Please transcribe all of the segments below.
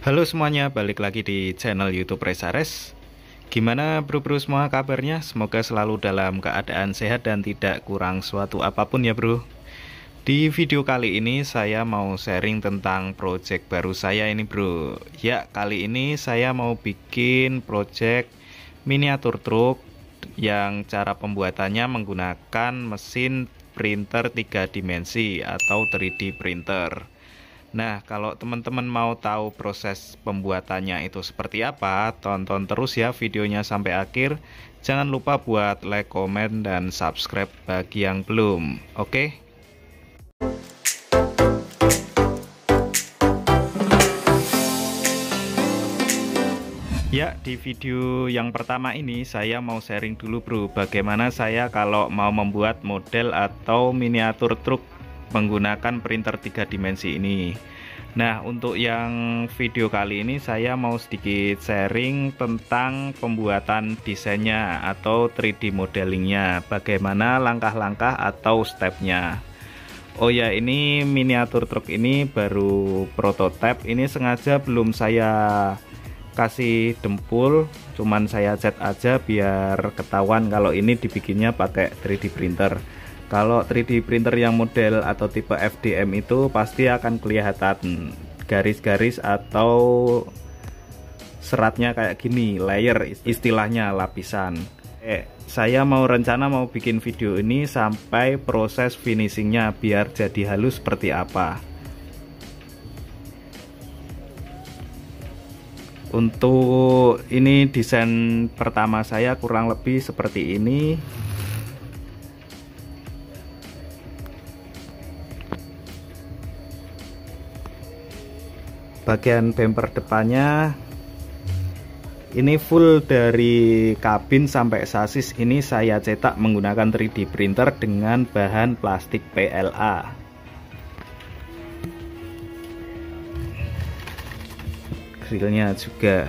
Halo semuanya, balik lagi di channel YouTube Resares. Gimana bro-bro semua kabarnya? Semoga selalu dalam keadaan sehat dan tidak kurang suatu apapun ya bro. Di video kali ini saya mau sharing tentang project baru saya ini bro. Ya, kali ini saya mau bikin project miniatur truk yang cara pembuatannya menggunakan mesin printer 3 dimensi atau 3D printer. Nah, kalau teman-teman mau tahu proses pembuatannya itu seperti apa, tonton terus ya videonya sampai akhir. Jangan lupa buat like, komen, dan subscribe bagi yang belum. Oke? Ya, di video yang pertama ini saya mau sharing dulu bro, bagaimana saya kalau mau membuat model atau miniatur truk menggunakan printer 3 dimensi ini. Nah, untuk yang video kali ini saya mau sedikit sharing tentang pembuatan desainnya atau 3D modelingnya, bagaimana langkah-langkah atau stepnya. Oh ya, ini miniatur truk ini baru prototipe, ini sengaja belum saya kasih dempul, cuman saya cat aja biar ketahuan kalau ini dibikinnya pakai 3D printer. Kalau 3D printer yang model atau tipe FDM itu pasti akan kelihatan garis-garis atau seratnya kayak gini, layer istilahnya, lapisan. Saya rencana mau bikin video ini sampai proses finishingnya biar jadi halus seperti apa. Untuk ini desain pertama saya kurang lebih seperti ini. Bagian bumper depannya ini full dari kabin sampai sasis ini saya cetak menggunakan 3D printer dengan bahan plastik PLA. Grillnya juga,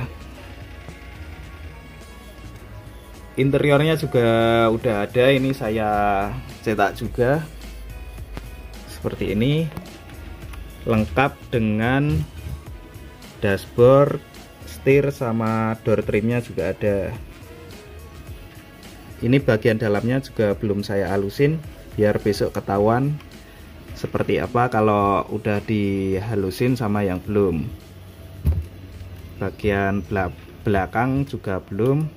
interiornya juga udah ada, ini saya cetak juga seperti ini, lengkap dengan dashboard, setir, sama door trimnya juga ada. Ini bagian dalamnya juga belum saya halusin biar besok ketahuan seperti apa kalau udah dihalusin sama yang belum. Bagian belakang juga belum.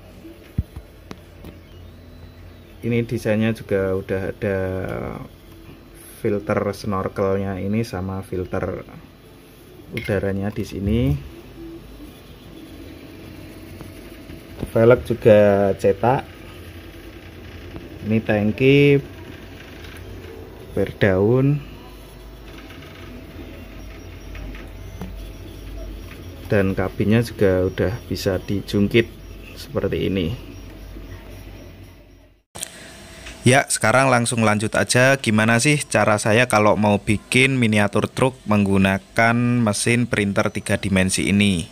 Ini desainnya juga udah ada filter snorkelnya ini sama filter udaranya di sini. Velg juga cetak. Ini tangki, berdaun, dan kabinnya juga udah bisa dijungkit seperti ini. Ya, sekarang langsung lanjut aja gimana sih cara saya kalau mau bikin miniatur truk menggunakan mesin printer 3 dimensi ini.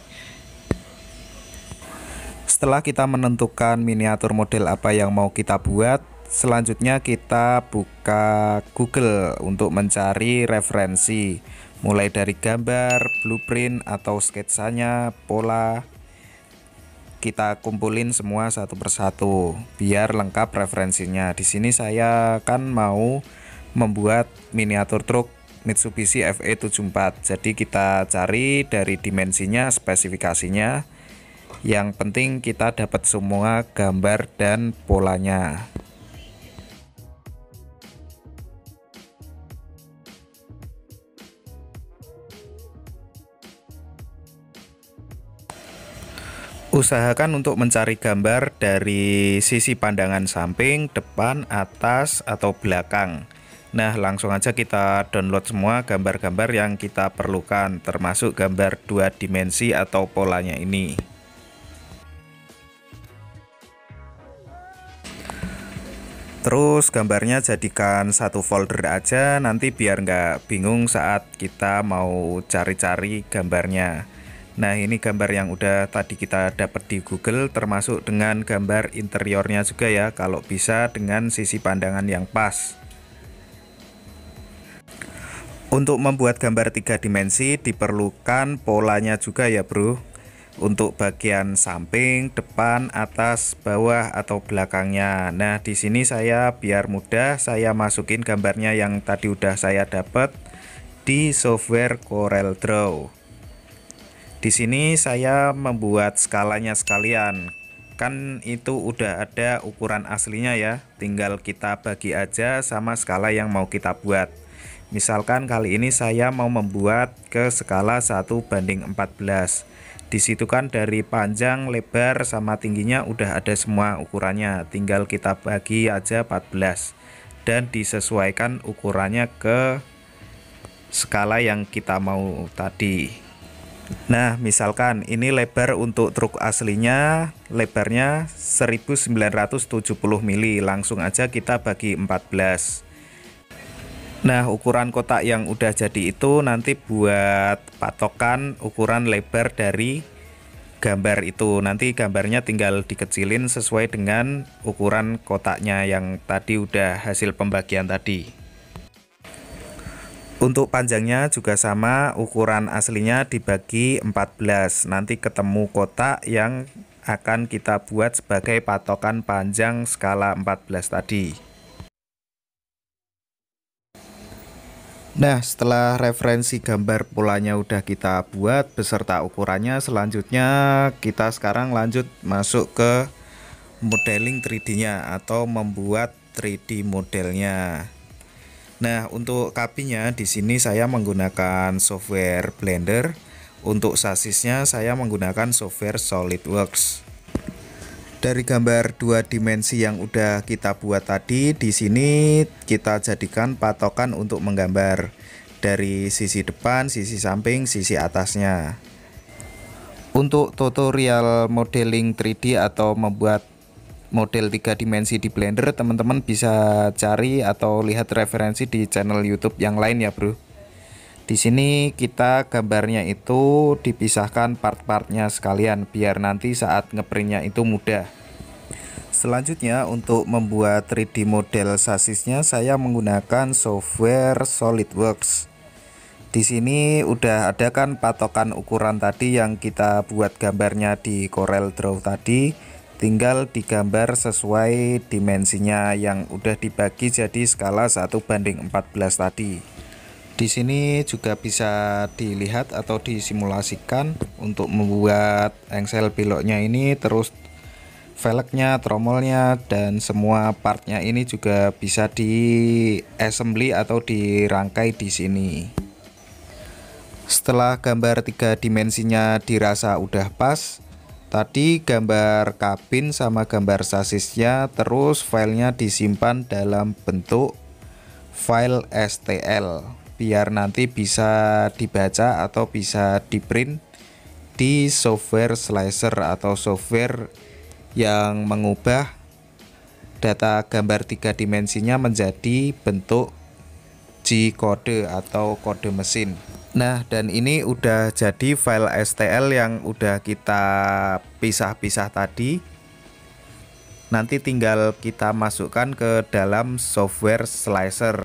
Setelah kita menentukan miniatur model apa yang mau kita buat, selanjutnya kita buka Google untuk mencari referensi, mulai dari gambar, blueprint atau sketsanya, pola. Kita kumpulin semua satu persatu biar lengkap referensinya. Di sini saya kan mau membuat miniatur truk Mitsubishi FE74. Jadi kita cari dari dimensinya, spesifikasinya. Yang penting kita dapat semua gambar dan polanya. Usahakan untuk mencari gambar dari sisi pandangan samping, depan, atas, atau belakang. Nah, langsung aja kita download semua gambar-gambar yang kita perlukan, termasuk gambar 2 dimensi atau polanya ini. Terus gambarnya jadikan satu folder aja, nanti biar nggak bingung saat kita mau cari-cari gambarnya. Nah, ini gambar yang udah tadi kita dapat di Google, termasuk dengan gambar interiornya juga ya, kalau bisa dengan sisi pandangan yang pas. Untuk membuat gambar 3 dimensi diperlukan polanya juga ya bro, untuk bagian samping, depan, atas, bawah, atau belakangnya. Nah di sini saya biar mudah saya masukin gambarnya yang tadi udah saya dapat di software CorelDRAW. Di sini saya membuat skalanya sekalian, kan itu udah ada ukuran aslinya ya, tinggal kita bagi aja sama skala yang mau kita buat. Misalkan kali ini saya mau membuat ke skala 1:14. Di situ kan dari panjang, lebar, sama tingginya udah ada semua ukurannya, tinggal kita bagi aja 14 dan disesuaikan ukurannya ke skala yang kita mau tadi. Nah misalkan ini lebar untuk truk aslinya, lebarnya 1970 mili, langsung aja kita bagi 14. Nah ukuran kotak yang udah jadi itu nanti buat patokan ukuran lebar dari gambar itu. Nanti gambarnya tinggal dikecilin sesuai dengan ukuran kotaknya yang tadi udah hasil pembagian tadi. Untuk panjangnya juga sama, ukuran aslinya dibagi 14. Nanti ketemu kotak yang akan kita buat sebagai patokan panjang skala 14 tadi. Nah setelah referensi gambar polanya udah kita buat beserta ukurannya, selanjutnya kita sekarang lanjut masuk ke modeling 3D nya atau membuat 3D modelnya. Nah untuk kabinnya di sini saya menggunakan software Blender, untuk sasisnya saya menggunakan software SolidWorks. Dari gambar 2 dimensi yang udah kita buat tadi, di sini kita jadikan patokan untuk menggambar dari sisi depan, sisi samping, sisi atasnya. Untuk tutorial modeling 3D atau membuat model 3 dimensi di Blender, teman-teman bisa cari atau lihat referensi di channel YouTube yang lain ya bro. Di sini kita gambarnya itu dipisahkan part-partnya sekalian biar nanti saat ngeprintnya itu mudah. Selanjutnya untuk membuat 3D model sasisnya saya menggunakan software SolidWorks. Di sini udah ada kan patokan ukuran tadi yang kita buat gambarnya di CorelDRAW tadi, tinggal digambar sesuai dimensinya yang udah dibagi jadi skala 1:14 tadi. Di sini juga bisa dilihat atau disimulasikan untuk membuat engsel beloknya ini, terus velgnya, tromolnya, dan semua partnya ini juga bisa di assembly atau dirangkai di sini. Setelah gambar 3 dimensinya dirasa udah pas, tadi gambar kabin sama gambar sasisnya, terus filenya disimpan dalam bentuk file STL biar nanti bisa dibaca atau bisa di print di software slicer atau software yang mengubah data gambar 3 dimensinya menjadi bentuk G-kode atau kode mesin. Nah dan ini udah jadi file STL yang udah kita pisah-pisah tadi. Nanti tinggal kita masukkan ke dalam software slicer.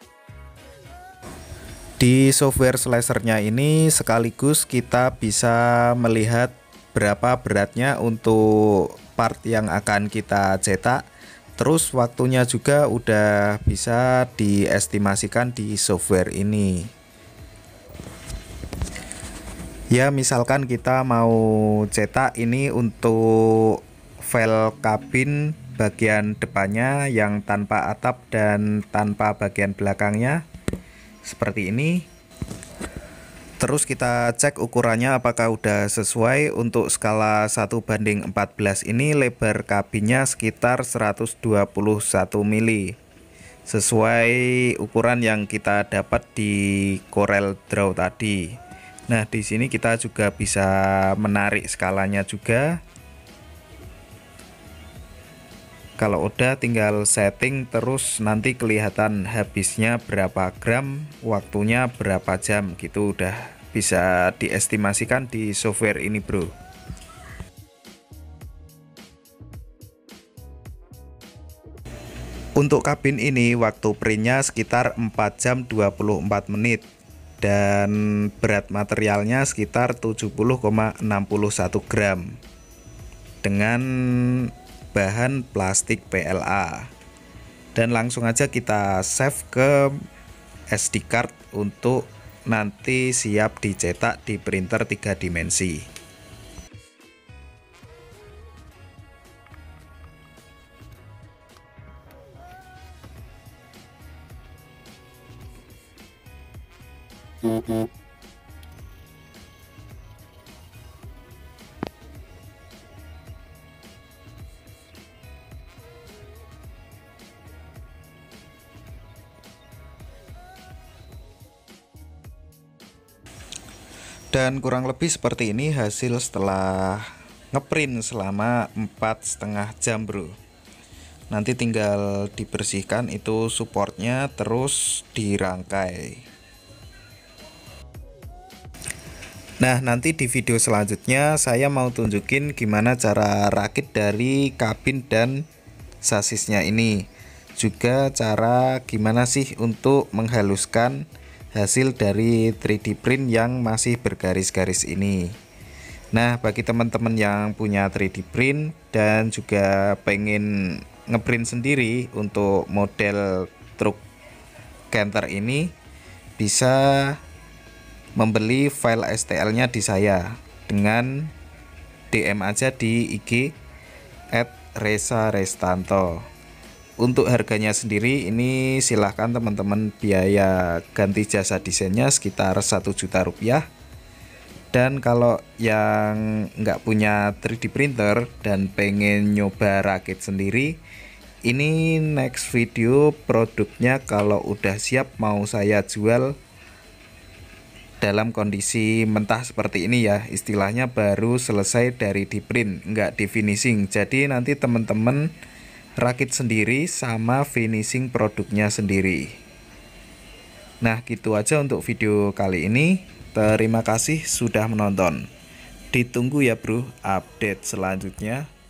Di software slicernya ini sekaligus kita bisa melihat berapa beratnya untuk part yang akan kita cetak. Terus waktunya juga udah bisa diestimasikan di software ini. Ya misalkan kita mau cetak ini untuk file kabin bagian depannya yang tanpa atap dan tanpa bagian belakangnya seperti ini. Terus kita cek ukurannya apakah udah sesuai. Untuk skala 1:14 ini lebar kabinnya sekitar 121 mili, sesuai ukuran yang kita dapat di CorelDRAW tadi. Nah di sini kita juga bisa menarik skalanya juga. Kalau udah tinggal setting, terus nanti kelihatan habisnya berapa gram, waktunya berapa jam gitu, udah bisa diestimasikan di software ini bro. Untuk kabin ini waktu printnya sekitar 4 jam 24 menit dan berat materialnya sekitar 70,61 gram dengan bahan plastik PLA. Dan langsung aja kita save ke SD card untuk nanti siap dicetak di printer 3 dimensi. Dan kurang lebih seperti ini hasil setelah ngeprint selama 4,5 jam bro. Nanti tinggal dibersihkan itu supportnya, terus dirangkai. Nah, nanti di video selanjutnya saya mau tunjukin gimana cara rakit dari kabin dan sasisnya ini. Juga cara gimana sih untuk menghaluskan hasil dari 3D print yang masih bergaris-garis ini. Nah, bagi teman-teman yang punya 3D print dan juga pengen ngeprint sendiri untuk model truk canter ini, bisa membeli file STL-nya di saya dengan DM aja di IG @resa_restanto. Untuk harganya sendiri ini silahkan teman-teman, biaya ganti jasa desainnya sekitar 1 juta rupiah. Dan kalau yang nggak punya 3D printer dan pengen nyoba rakit sendiri, ini next video produknya kalau udah siap mau saya jual dalam kondisi mentah seperti ini ya, istilahnya baru selesai dari di print, nggak di finishing. Jadi nanti teman-teman rakit sendiri sama finishing produknya sendiri. Nah, gitu aja untuk video kali ini. Terima kasih sudah menonton. Ditunggu ya bro update selanjutnya.